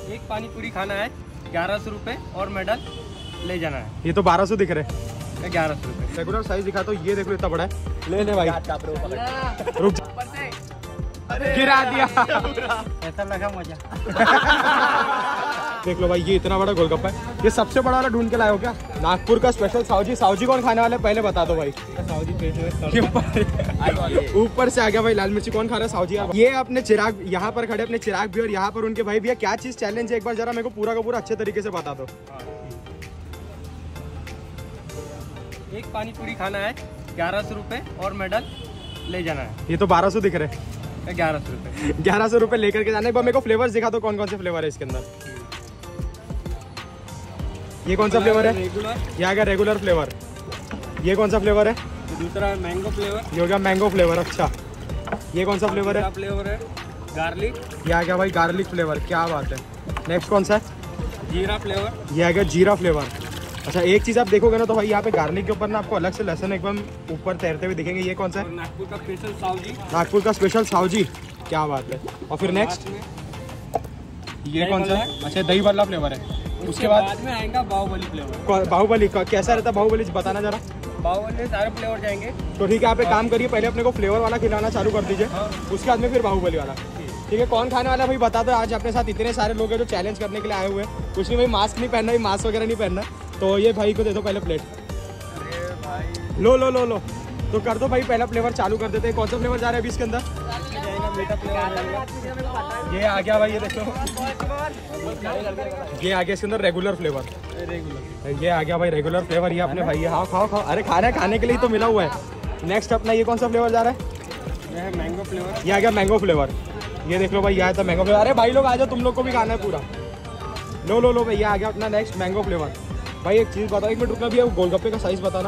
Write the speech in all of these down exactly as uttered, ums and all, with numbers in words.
एक पानी पूरी खाना है, ग्यारह सौ रुपये और मेडल ले जाना है। ये तो बारह सौ दिख रहे, ग्यारह सौ रुपये रेगुलर साइज दिखा तो ये देख लो इतना बड़ा है। ले ले भाई, रुक गिरा दिया। ऐसा लगा मजा। देख लो भाई, ये इतना बड़ा गोलगप्पा है। ये सबसे बड़ा वाला ढूंढ के लाए हो क्या? नागपुर का स्पेशल सावजी। सावजी कौन खाने वाला है पहले बता दो भाई। सावजी ऊपर से आ गया भाई लाल मिर्ची। कौन खा रहा है? सावजी। ये अपने चिराग यहाँ पर खड़े, अपने चिराग भी और यहाँ पर उनके भाई भी है। क्या चीज चैलेंज है एक बार जरा मेरे को पूरा का पूरा अच्छे तरीके से बता दो। एक पानी पूरी खाना है, ग्यारह सौ रुपये और मेडल ले जाना है। ये तो बारह सौ दिख रहे, ग्यारह सौ रुपये ग्यारह सौ रुपये लेकर के जाना है। मेरे को फ्लेवर्स दिखा दो, कौन कौन से फ्लेवर है इसके अंदर। ये कौन सा फ्लेवर है? रेगुलर। ये आ गया रेगुलर फ्लेवर। ये कौन सा फ्लेवर है? दूसरा मैंगो फ्लेवर। ये हो गया मैंगो फ्लेवर। अच्छा, ये कौन सा फ्लेवर है? फ्लेवर है गार्लिक। ये आ गया भाई गार्लिक फ्लेवर। क्या बात है। नेक्स्ट कौन सा है? जीरा फ्लेवर। ये आ गया जीरा फ्लेवर। अच्छा, एक चीज़ आप देखोगे ना तो भाई यहाँ पे गार्लिक के ऊपर ना आपको अलग से लहसुन एकदम ऊपर तैरते हुए दिखेंगे। ये कौन सा है? नागपुर का स्पेशल सावजी। नागपुर का स्पेशल सावजी। क्या बात है। और फिर नेक्स्ट ये कौन सा है? अच्छा, दही वाला फ्लेवर है। उसके बाद में आएगा बाहुबली फ्लेवर। बाहुबली का कैसा रहता है? बाहुबली बताना जरा। बाहुबली में सारे फ्लेवर जाएंगे। तो ठीक है, आप एक काम करिए, पहले अपने को फ्लेवर वाला खिलाना चालू कर दीजिए, उसके बाद में फिर बाहुबली वाला। ठीक है, कौन खाने वाला है भाई बता दो। आज अपने साथ इतने सारे लोग हैं जो चैलेंज करने के लिए आए हुए हैं। कुछ नहीं भाई, मास्क नहीं पहनना, मास्क वगैरह नहीं पहनना। तो ये भाई को दे दो पहले प्लेट। अरे भाई, लो लो लो लो तो कर दो भाई, पहला फ्लेवर चालू कर देते हैं। कौन सा फ्लेवर जा रहा है अभी इसके अंदर? मीठा फ्लेवर। ये आ गया भाई, ये देखो, ये आ गया इसके अंदर रेगुलर फ्लेवर। रेगुलर ये आ गया भाई रेगुलर फ्लेवर। ये अपने भाई, हाँ खाओ खाओ। अरे खाना है, खाने के लिए तो मिला हुआ है। नेक्स्ट अपना ये कौन सा फ्लेवर जा रहा है? ये है मैंगो फ्लेवर। ये आ गया मैंगो फ्लेवर। ये देख लो भाई, ये आया था मैंगो फ्लेवर। अरे भाई लोग आ जाओ, तुम लोग को भी खाना है पूरा। लो लो लो भाई, ये आ गया अपना नेक्स्ट मैंगो फ्लेवर। भाई एक चीज़ बताओ, एक मिनट रुकना भी है, गोलगप्पे का साइज़ बताना।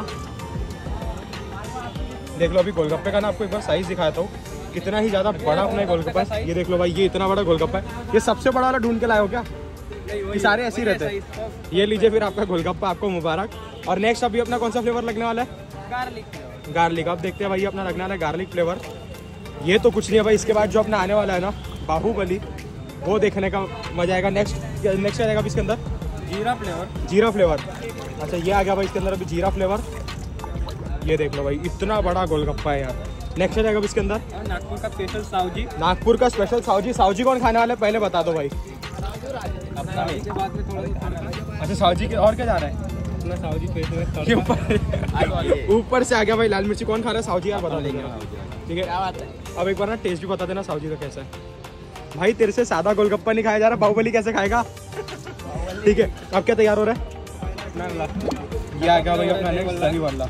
देख लो अभी गोलगप्पे का ना आपको एक बार साइज़ दिखाता हूँ, कितना ही ज़्यादा बड़ा अपना गोलगप्पा है। ये देख लो भाई, ये इतना बड़ा गोलगप्पा है। ये सबसे बड़ा वाला ढूंढ के लाए हो क्या? ये सारे ऐसे ही रहते हैं। ये लीजिए फिर आपका गोलगप्पा, आपको मुबारक। और नेक्स्ट अभी अपना कौन सा फ्लेवर लगने वाला है? Garlic flavour. गार्लिक। अब देखते हैं भाई, अपना लगने वाला है गार्लिक फ्लेवर। ये तो कुछ नहीं है भाई, इसके बाद जो अपना आने वाला है ना बाहुबली, वो देखने का मजा आएगा। नेक्स्ट नेक्स्ट आएगा अभी इसके अंदर जीरा फ्लेवर। जीरा फ्लेवर। अच्छा, ये आ गया भाई इसके अंदर अभी जीरा फ्लेवर। ये देख लो भाई, इतना बड़ा गोलगप्पा है यार। नेक्स्ट आएगा इसके अंदर नागपुर का स्पेशल सावजी। नागपुर का स्पेशल सावजी। सावजी कौन खाने वाला है पहले बता दो भाई। अपना के बाद में थोड़ा। अच्छा, सावजी के और क्या जा रहा है? अपना सावजी स्पेशल। ऊपर ऊपर से आ गया भाई लाल मिर्ची। कौन खा रहा है? सावजी। यार बता देंगे, ठीक है। क्या बात है। अब एक बार ना टेस्ट भी बता देना सावजी का कैसा है। भाई तेरे से सादा गोलगप्पा नहीं खाया जा रहा, बाहुबली कैसे खाएगा? ठीक है, अब क्या तैयार हो रहा है? ये आ गया भाई अपना नेक्स्ट दही वाला।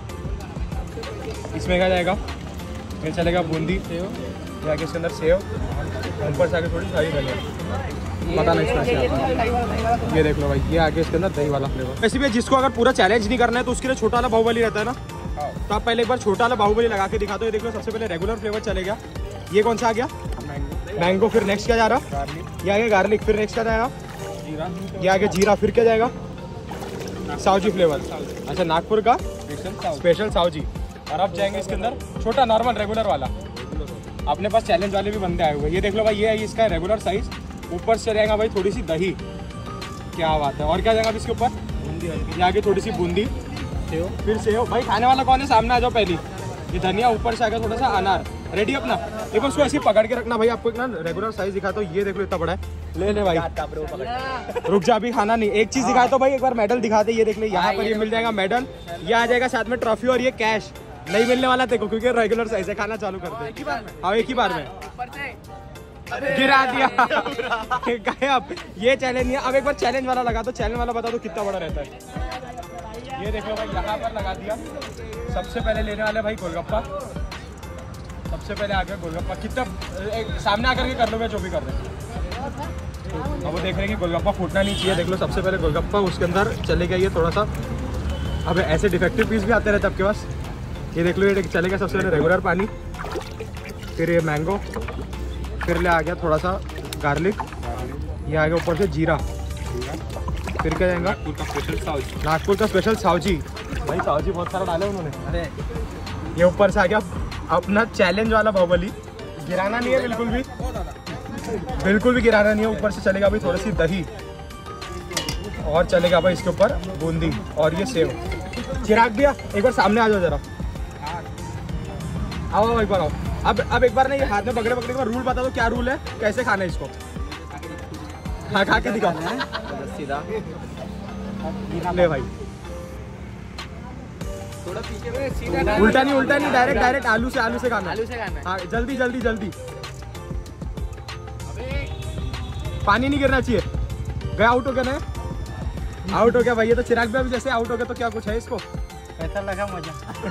इसमें क्या जाएगा? फिर चलेगा बूंदी, सेव। ये आगे इसके अंदर सेव, ऊपर से आगे थोड़ी सारी दही। पता नहीं इसमें। ये देख लो भाई, ये आगे इसके अंदर दही वाला फ्लेवर। वैसे भी जिसको अगर पूरा चैलेंज नहीं करना है तो उसके लिए छोटा वाला बाहुबली रहता है ना, तो आप पहले एक बार छोटा वाला बाहुबली लगा के दिखा दो। ये देख लो, सबसे पहले रेगुलर फ्लेवर चलेगा। ये कौन सा आ गया? मैंगो। फिर नेक्स्ट क्या जा रहा? गार्लिक। ये आगे गार्लिक। फिर नेक्स्ट क्या जाएगा? जीरा। ये आगे जीरा। फिर क्या जाएगा? सावजी फ्लेवर। अच्छा, नागपुर का स्पेशल सावजी। और अब जाएंगे इसके अंदर छोटा नॉर्मल रेगुलर वाला। अपने पास चैलेंज वाले भी बंदे आए हुए। ये देख लो भाई, ये है इसका रेगुलर साइज। ऊपर से रहेगा भाई थोड़ी सी दही। क्या बात है। और क्या जाएगा इसके ऊपर? बूंदी। ये आगे थोड़ी सी बूंदी, सेव। फिर सेव। भाई खाने वाला कौन है? सामने आ जाओ पहली। ये धनिया, ऊपर से आएगा थोड़ा सा अनार। रेडी अपना। एक बार उसको ऐसे पकड़ के रखना भाई। आपको एक ना रेगुलर साइज दिखाता हूँ। ये देख लो इतना बड़ा है। ले ले भाई, रुक जा, अभी खाना नहीं। एक चीज दिखाता हूँ भाई, एक बार मेडल दिखा दे। ये देख ले, यहाँ पर ये मिल जाएगा मेडल। ये आ जाएगा साथ में ट्रॉफी और ये कैश। नहीं मिलने वाला तेरे को क्योंकि रेगुलर साइज है। खाना चालू कर दे। हाँ, एक ही बार में गिरा दिया। अब ये चैलेंज नहीं है। अब एक बार चैलेंज वाला लगा दो। चैलेंज वाला बता दो कितना बड़ा रहता है। ये देख लो भाई, यहाँ पर लगा दिया। सबसे पहले लेने वाले भाई गोलगप्पा। सबसे पहले आ गया गोलगप्पा। कितना सामने आकर के कर लो, मैं जो भी कर रहे हैं। अब वो देख रहे हैं कि गोलगप्पा फूटना नहीं चाहिए। देख लो, सबसे पहले गोलगप्पा, उसके अंदर चले गया ये थोड़ा सा। अब ऐसे डिफेक्टिव पीस भी आते रहते आपके पास। ये देख लो, ये चलेगा सबसे पहले रेगुलर पानी, फिर ये मैंगो, फिर ले आ गया थोड़ा सा गार्लिक, ये आ गया ऊपर से जीरा, फिर क्या जाएगा नागपुर का स्पेशल सावजी। नागपुर का स्पेशल सावजी। भाई सावजी बहुत सारा डाले उन्होंने। अरे ये ऊपर से आ गया अपना चैलेंज वाला बाहुबली। गिराना नहीं है बिल्कुल भी। बिल्कुल भी गिराना नहीं है। ऊपर से चलेगा भाई थोड़ी सी दही और चलेगा भाई इसके ऊपर बूंदी और ये सेव। चिराग भैया एक बार सामने आ जाओ जरा, आओ आओ एक बार आओ। अब अब एक बार ना ये हाथ में पकड़े पकड़े के बाद रूल बता दो, क्या रूल है, कैसे खाना है इसको? हाँ खा के दिखाओ सीधा। ले भाई थोड़ा पीछे में सीधा, उल्टा नहीं उल्टा नहीं, डायरेक्ट डायरेक्ट आलू से आलू से खाना। आलू से खाना है। हाँ जल्दी जल्दी जल्दी, पानी नहीं गिरना चाहिए। गया आउट हो गया ना, आउट हो गया भाई। ये तो चिराग भी अभी जैसे आउट हो गया, तो क्या कुछ है इसको? कैसा लगा मजा?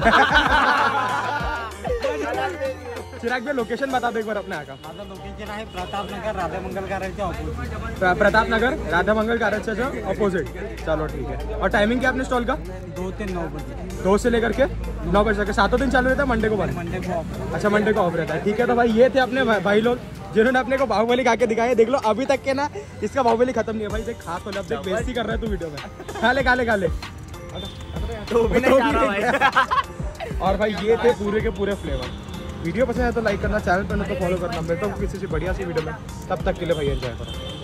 चिराग भी लोकेशन बता दो एक बार अपने यहाँ का। माझा लोकेशन आहे प्रताप नगर राधा मंगल कार्याच्या ऑपोजिट। प्रताप नगर राधा मंगल कार्याच्या ऑपोजिट। चलो ठीक है। और टाइमिंग क्या अपने स्टॉल का? दो से नौ बजे, दो से लेकर के नौ बजे तक। सातों दिन चालू रहता है, मंडे को बंद? मंडे को ऑफ। अच्छा मंडे को ऑफ रहता है, ठीक है। तो भाई ये थे अपने भाई, भाई लोग जिन्होंने अपने को बाहुबली खा के दिखाया। देख लो अभी तक के ना इसका बाहुबली खत्म नहीं है भाई। देख खा तो ले, अब देख बेइज्जती कर रहा है तू वीडियो में। खा ले खा ले खा ले। तो भी नहीं खा रहा भाई। और भाई ये थे पूरे के पूरे फ्लेवर। वीडियो पसंद है तो लाइक करना, चैनल पर ना तो फॉलो करना। मिलता हूँ किसी से बढ़िया सी वीडियो में, तब तक के लिए भाई एंजॉय करो।